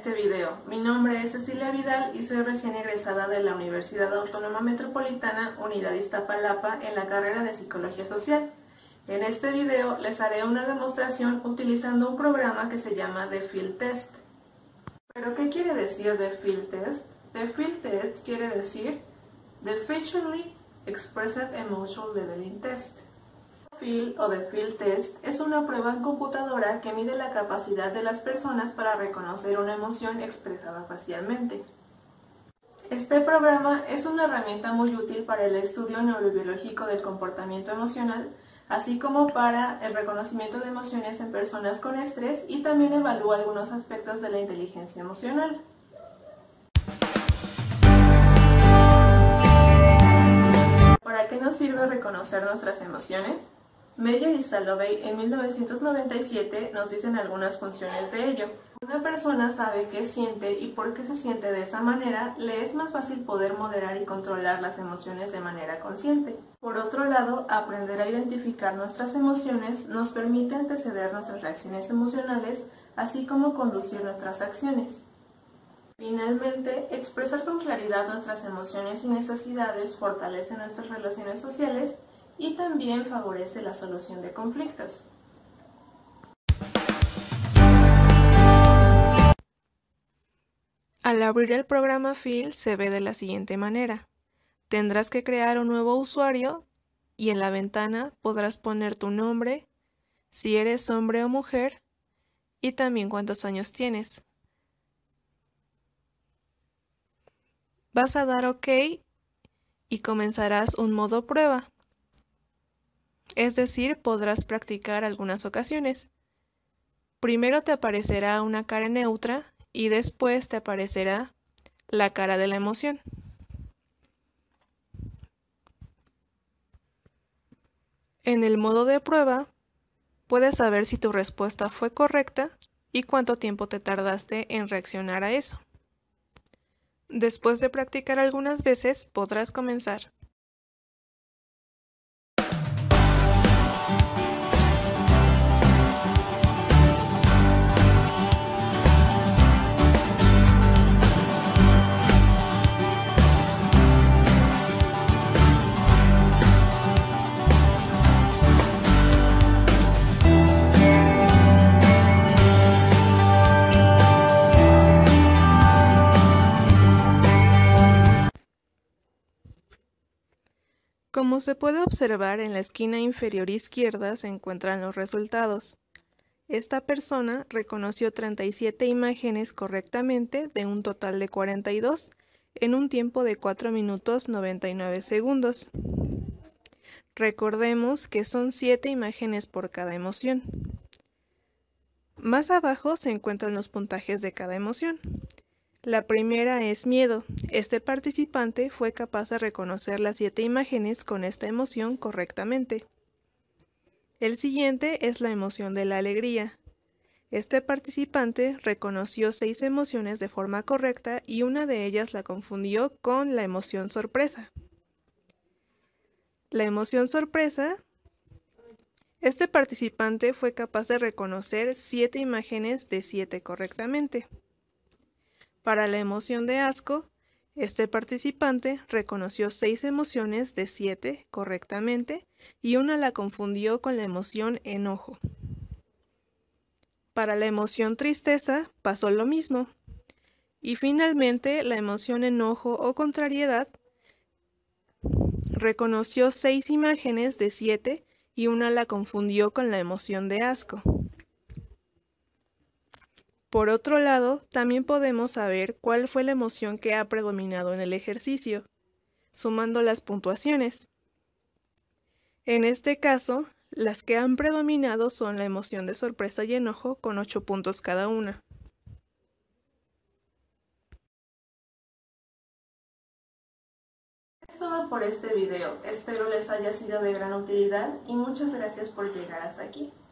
este video. Mi nombre es Cecilia Vidal y soy recién egresada de la Universidad Autónoma Metropolitana Unidad Iztapalapa en la carrera de Psicología Social. En este video les haré una demostración utilizando un programa que se llama The Field Test. ¿Pero qué quiere decir The Field Test? The Field Test quiere decir The Facially Expressed Emotion Leveling Test. FIL o The Field Test es una prueba en computadora que mide la capacidad de las personas para reconocer una emoción expresada facialmente. Este programa es una herramienta muy útil para el estudio neurobiológico del comportamiento emocional, así como para el reconocimiento de emociones en personas con estrés, y también evalúa algunos aspectos de la inteligencia emocional. ¿Para qué nos sirve reconocer nuestras emociones? Meyer y Salovey en 1997 nos dicen algunas funciones de ello. Una persona sabe qué siente y por qué se siente de esa manera, le es más fácil poder moderar y controlar las emociones de manera consciente. Por otro lado, aprender a identificar nuestras emociones nos permite anteceder nuestras reacciones emocionales, así como conducir nuestras acciones. Finalmente, expresar con claridad nuestras emociones y necesidades fortalece nuestras relaciones sociales y también favorece la solución de conflictos. Al abrir el programa FIL se ve de la siguiente manera. Tendrás que crear un nuevo usuario y en la ventana podrás poner tu nombre, si eres hombre o mujer y también cuántos años tienes. Vas a dar OK y comenzarás un modo prueba. Es decir, podrás practicar algunas ocasiones. Primero te aparecerá una cara neutra y después te aparecerá la cara de la emoción. En el modo de prueba, puedes saber si tu respuesta fue correcta y cuánto tiempo te tardaste en reaccionar a eso. Después de practicar algunas veces, podrás comenzar. Como se puede observar, en la esquina inferior izquierda se encuentran los resultados. Esta persona reconoció 37 imágenes correctamente de un total de 42 en un tiempo de 4 minutos 99 segundos. Recordemos que son 7 imágenes por cada emoción. Más abajo se encuentran los puntajes de cada emoción. La primera es miedo. Este participante fue capaz de reconocer las 7 imágenes con esta emoción correctamente. El siguiente es la emoción de la alegría. Este participante reconoció 6 emociones de forma correcta y una de ellas la confundió con la emoción sorpresa. La emoción sorpresa, este participante fue capaz de reconocer 7 imágenes de 7 correctamente. Para la emoción de asco, este participante reconoció 6 emociones de 7 correctamente y una la confundió con la emoción enojo. Para la emoción tristeza pasó lo mismo. Y finalmente, la emoción enojo o contrariedad reconoció 6 imágenes de 7 y una la confundió con la emoción de asco. Por otro lado, también podemos saber cuál fue la emoción que ha predominado en el ejercicio, sumando las puntuaciones. En este caso, las que han predominado son la emoción de sorpresa y enojo con 8 puntos cada una. Es todo por este video, espero les haya sido de gran utilidad y muchas gracias por llegar hasta aquí.